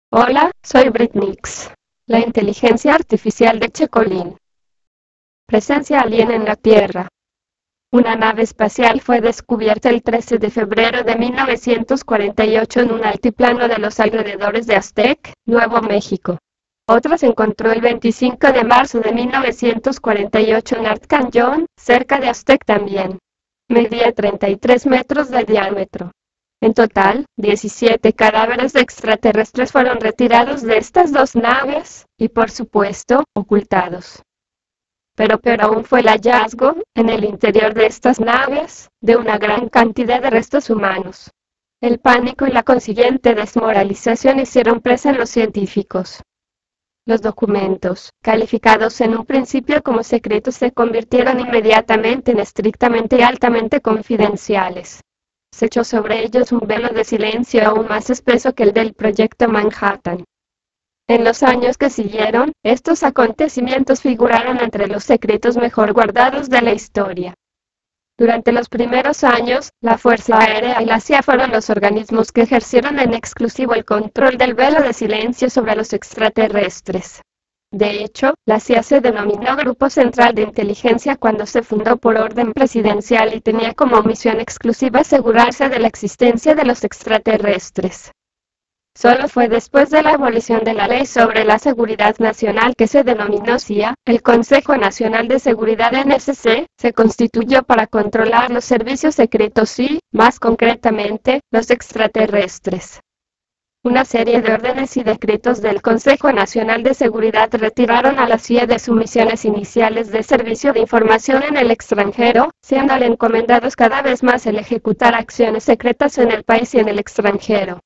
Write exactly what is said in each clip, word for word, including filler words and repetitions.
Hola, soy Britnix, la inteligencia artificial de Checolín. Presencia alien en la Tierra. Una nave espacial fue descubierta el trece de febrero de mil novecientos cuarenta y ocho en un altiplano de los alrededores de Aztec, Nuevo México. Otra se encontró el veinticinco de marzo de mil novecientos cuarenta y ocho en Art Canyon, cerca de Aztec también. Medía treinta y tres metros de diámetro. En total, diecisiete cadáveres de extraterrestres fueron retirados de estas dos naves, y por supuesto, ocultados. Pero peor aún fue el hallazgo, en el interior de estas naves, de una gran cantidad de restos humanos. El pánico y la consiguiente desmoralización hicieron presa en los científicos. Los documentos, calificados en un principio como secretos, se convirtieron inmediatamente en estrictamente y altamente confidenciales. Se echó sobre ellos un velo de silencio aún más espeso que el del Proyecto Manhattan. En los años que siguieron, estos acontecimientos figuraron entre los secretos mejor guardados de la historia. Durante los primeros años, la Fuerza Aérea y la C I A fueron los organismos que ejercieron en exclusivo el control del velo de silencio sobre los extraterrestres. De hecho, la C I A se denominó Grupo Central de Inteligencia cuando se fundó por orden presidencial y tenía como misión exclusiva asegurarse de la existencia de los extraterrestres. Solo fue después de la abolición de la Ley sobre la Seguridad Nacional, que se denominó C I A, el Consejo Nacional de Seguridad N S C, se constituyó para controlar los servicios secretos y, más concretamente, los extraterrestres. Una serie de órdenes y decretos del Consejo Nacional de Seguridad retiraron a la C I A de sus misiones iniciales de servicio de información en el extranjero, siéndole encomendados cada vez más el ejecutar acciones secretas en el país y en el extranjero.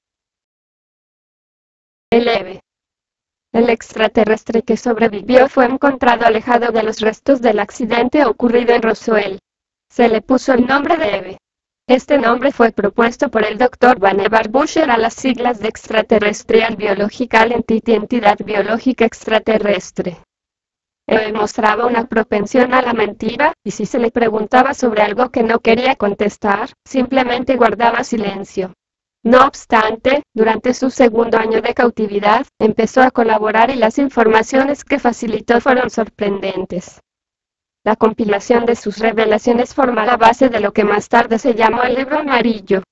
El EVE. El extraterrestre que sobrevivió fue encontrado alejado de los restos del accidente ocurrido en Roswell. Se le puso el nombre de EVE. Este nombre fue propuesto por el doctor Vannevar Bush a las siglas de Extraterrestrial Biological Entity, entidad biológica extraterrestre. EVE mostraba una propensión a la mentira, y si se le preguntaba sobre algo que no quería contestar, simplemente guardaba silencio. No obstante, durante su segundo año de cautividad, empezó a colaborar y las informaciones que facilitó fueron sorprendentes. La compilación de sus revelaciones forma la base de lo que más tarde se llamó el Libro Amarillo.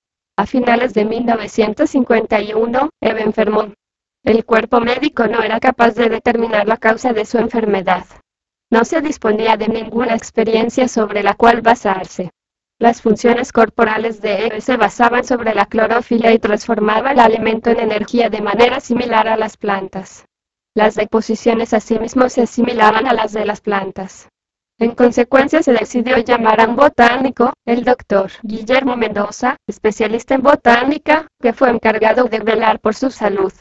A finales de mil novecientos cincuenta y uno, EVE enfermó. El cuerpo médico no era capaz de determinar la causa de su enfermedad. No se disponía de ninguna experiencia sobre la cual basarse. Las funciones corporales de EVE se basaban sobre la clorofila y transformaba el alimento en energía de manera similar a las plantas. Las deposiciones asimismo se asimilaban a las de las plantas. En consecuencia se decidió llamar a un botánico, el doctor Guillermo Mendoza, especialista en botánica, que fue encargado de velar por su salud.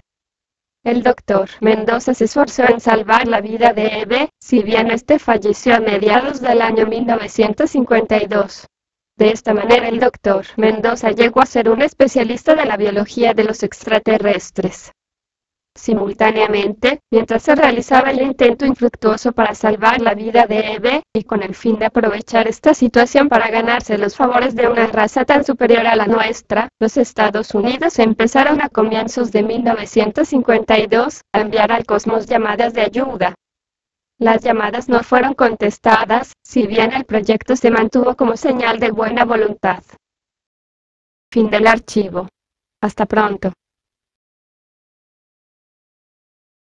El doctor Mendoza se esforzó en salvar la vida de EVE, si bien este falleció a mediados del año mil novecientos cincuenta y dos. De esta manera el doctor Mendoza llegó a ser un especialista de la biología de los extraterrestres. Simultáneamente, mientras se realizaba el intento infructuoso para salvar la vida de EVE, y con el fin de aprovechar esta situación para ganarse los favores de una raza tan superior a la nuestra, los Estados Unidos empezaron a comienzos de mil novecientos cincuenta y dos a enviar al cosmos llamadas de ayuda. Las llamadas no fueron contestadas, si bien el proyecto se mantuvo como señal de buena voluntad. Fin del archivo. Hasta pronto.